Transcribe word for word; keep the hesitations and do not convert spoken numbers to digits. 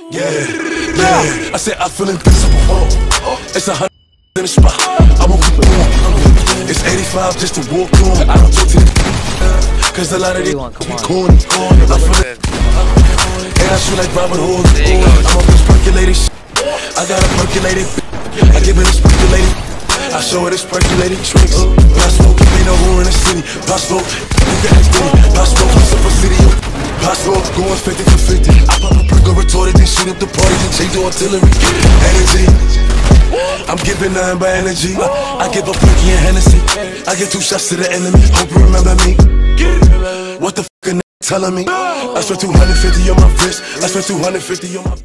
Yeah, yeah. I said I feel invincible. It's a hundred in the spot. I won't keep going. It's eighty-five just to walk on. I don't talk to the cause a lot of these be corny. I feel it. And I shoot like Robert Hood. I'm on this percolated shit. I got a percolated. I give it a percolated. I show it it's percolated tricks. Possible, ain't no whore in the city. Possible, you can ask Diddy. Possible, super city. Possible, going fifty for fifty. I pop a perk or retorted, then shoot up the party, then change the artillery. Energy, I'm giving nothing but energy. I give a perky and Hennessy. I give two shots to the enemy. Hope you remember me. What the fuck a n***a telling me? I spent two hundred fifty on my wrist. I spent two hundred fifty on my